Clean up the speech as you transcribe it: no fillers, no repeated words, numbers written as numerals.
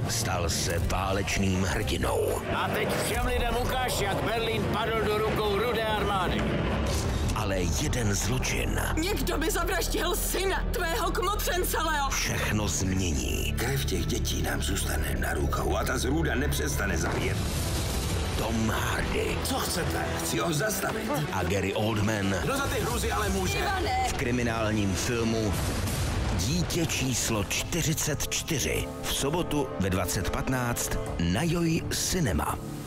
stal se válečným hrdinou. A teď všem lidem ukáž, jak Berlín padl do rukou Rudé armády. Ale jeden zločin Někdo by zavraždil syna tvého kmotřence, Leo. všechno změní. Krev těch dětí nám zůstane na rukou a ta zrůda nepřestane zabíjet. Tom Hardy Co chcete? Chci ho zastavit. a Gary Oldman Kdo za ty hrůzy ale může? v kriminálním filmu Dítě číslo 44 v sobotu ve 20:15 na Joj Cinema.